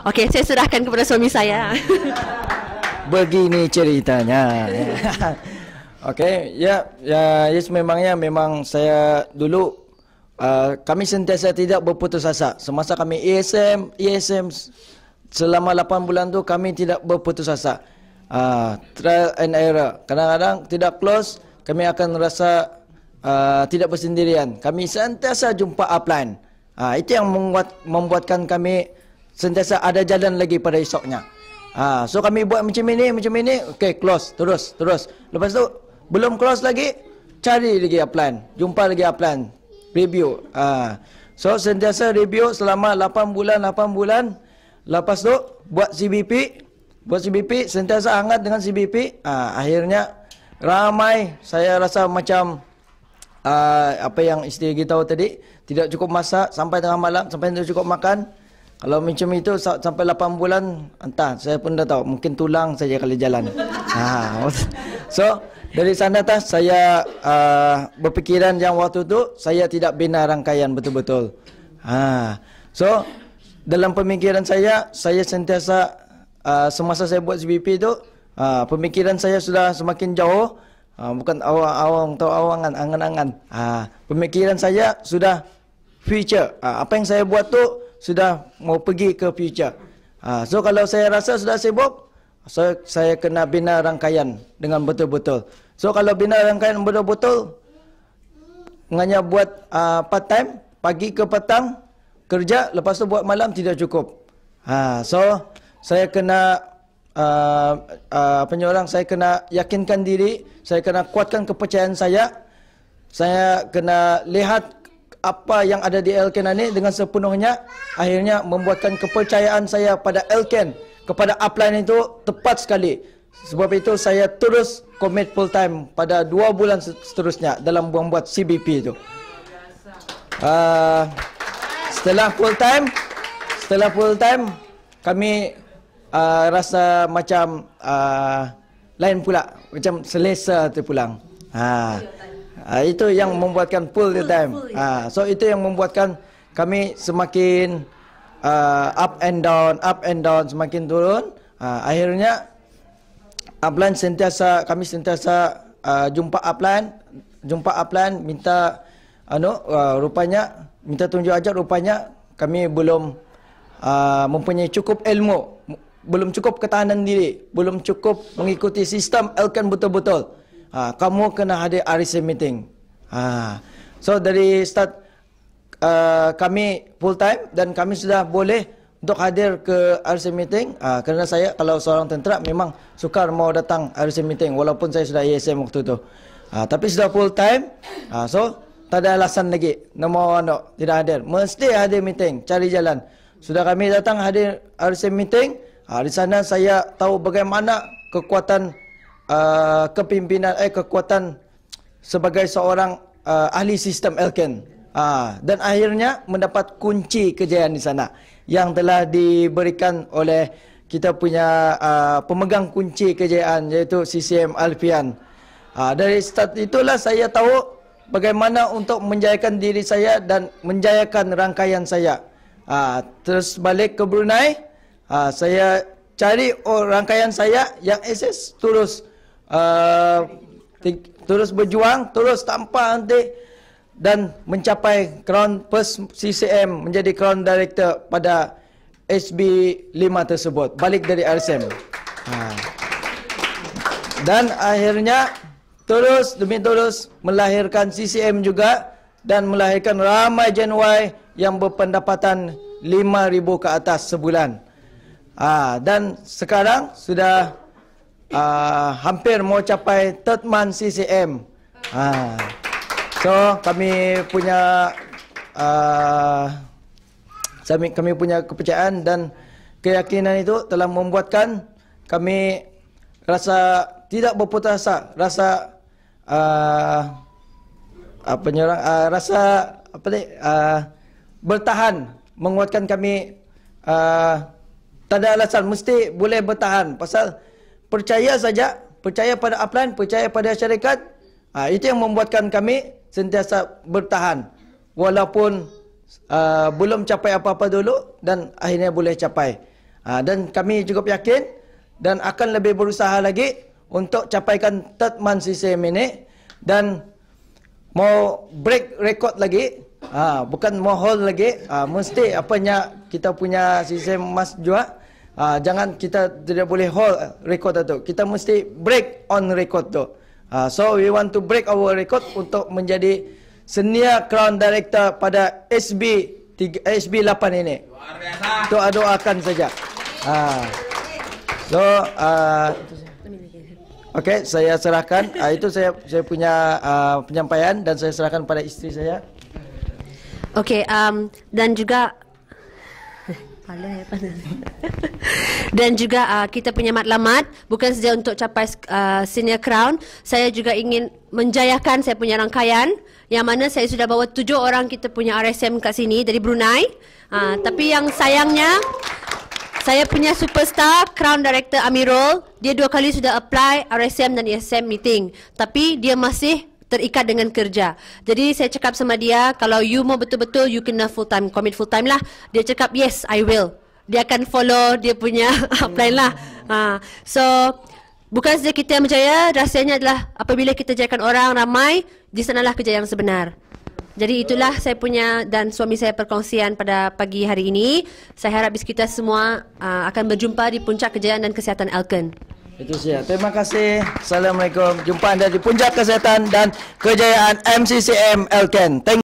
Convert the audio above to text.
Okey, saya serahkan kepada suami saya. Begini ceritanya. Okey, yes, memang saya dulu kami sentiasa tidak berputus asa. Semasa kami ESM selama 8 bulan tu kami tidak berputus asa. Trial and error. Kadang-kadang tidak close, kami akan rasa tidak bersendirian. Kami sentiasa jumpa upline. Itu yang membuatkan kami sentiasa ada jalan lagi pada esoknya. So kami buat macam ini, okay, close, terus. Lepas tu belum close lagi, cari lagi upline, jumpa lagi upline, review. So sentiasa review selama 8 bulan. Lepas tu buat CBP, sentiasa hangat dengan CBP. Akhirnya ramai, saya rasa macam apa yang isteri kita tahu tadi, tidak cukup masak sampai tengah malam, sampai tidak cukup makan. Kalau macam itu sampai 8 bulan, entah, saya pun dah tahu, mungkin tulang saja kali jalan. So dari sana saya berfikiran yang waktu tu saya tidak bina rangkaian betul-betul. So dalam pemikiran saya sentiasa semasa saya buat CBP itu, pemikiran saya sudah semakin jauh. Bukan awang-awang atau awangan, angan-angan. Pemikiran saya sudah future. Apa yang saya buat tu sudah mau pergi ke future. So kalau saya rasa sudah sibuk, saya kena bina rangkaian dengan betul-betul. So kalau bina rangkaian betul-betul, hanya buat part time, pagi ke petang kerja, lepas tu buat malam tidak cukup. So saya kena saya kena yakinkan diri, saya kena kuatkan kepercayaan saya kena lihat apa yang ada di Elken ini dengan sepenuhnya, akhirnya membuatkan kepercayaan saya pada Elken, kepada upline itu tepat sekali. Sebab itu saya terus komit full time pada 2 bulan seterusnya dalam membuat CBP itu. Setelah full time kami rasa macam lain pula, macam selesa terpulang. Itu yang membuatkan full time. So itu yang membuatkan kami semakin up and down, semakin turun. Akhirnya upline kami sentiasa jumpa upline minta rupanya minta tunjuk ajar, rupanya kami belum mempunyai cukup ilmu, belum cukup ketahanan diri, belum cukup mengikuti sistem Elken betul-betul. Kamu kena hadir RC meeting. So dari start kami full time dan kami sudah boleh untuk hadir ke RC meeting. Kerana saya kalau seorang tentera memang sukar mau datang RC meeting walaupun saya sudah ESM waktu itu. Tapi sudah full time, so tak ada alasan lagi tidak hadir. Mesti hadir meeting, cari jalan. Sudah kami datang hadir RC meeting. Di sana saya tahu bagaimana kekuatan kepimpinan, kekuatan sebagai seorang ahli sistem Elken. Dan akhirnya mendapat kunci kejayaan di sana yang telah diberikan oleh kita punya pemegang kunci kejayaan, iaitu CCM Alfian. Dari start itulah saya tahu bagaimana untuk menjayakan diri saya dan menjayakan rangkaian saya. Terus balik ke Brunei, saya cari rangkaian saya yang SS terus berjuang, terus tanpa henti dan mencapai Crown First CCM, menjadi Crown Director pada SB5 tersebut, balik dari RSM. Dan akhirnya terus demi terus melahirkan CCM juga dan melahirkan ramai Gen Y yang berpendapatan 5,000 ke atas sebulan. Dan sekarang sudah hampir mau capai third month CCM. So kami punya kepercayaan dan keyakinan itu telah membuatkan kami rasa tidak berputus asa, rasa bertahan, menguatkan kami. Tak ada alasan, mesti boleh bertahan. Pasal percaya saja, percaya pada upline, percaya pada syarikat. Itu yang membuatkan kami sentiasa bertahan. Walaupun belum capai apa-apa dulu dan akhirnya boleh capai. Dan kami cukup yakin dan akan lebih berusaha lagi untuk capaikan third month CCM ini dan mau break record lagi. Bukan mau hold lagi. Mesti apanya kita punya CCM emas juga. Jangan kita tidak boleh hold record itu. Kita mesti break on record tu. So we want to break our record untuk menjadi senior crown director pada SB 8 ini. Doakan saja. So okey, saya serahkan. Itu saya punya penyampaian dan saya serahkan pada isteri saya. Okey, dan juga dan juga kita punya matlamat bukan saja untuk capai senior crown, saya juga ingin menjayakan saya punya rangkaian yang mana saya sudah bawa 7 orang kita punya RSM kat sini dari Brunei. Tapi yang sayangnya saya punya superstar crown director Amirul, dia 2 kali sudah apply RSM dan ESM meeting, tapi dia masih terikat dengan kerja. Jadi saya cakap sama dia, kalau you mau betul-betul you kena full time, commit full time lah. Dia cakap yes, I will. Dia akan follow dia punya plan lah. So bukan saja kita yang berjaya, rahsianya adalah apabila kita jayakan orang ramai, di sanalah kejayaan sebenar. Jadi itulah saya punya dan suami saya perkongsian pada pagi hari ini. Saya harap kita semua akan berjumpa di puncak kejayaan dan kesihatan Elken. Itu saja. Terima kasih. Assalamualaikum. Jumpa anda di puncak kesihatan dan kejayaan MCCM Elken.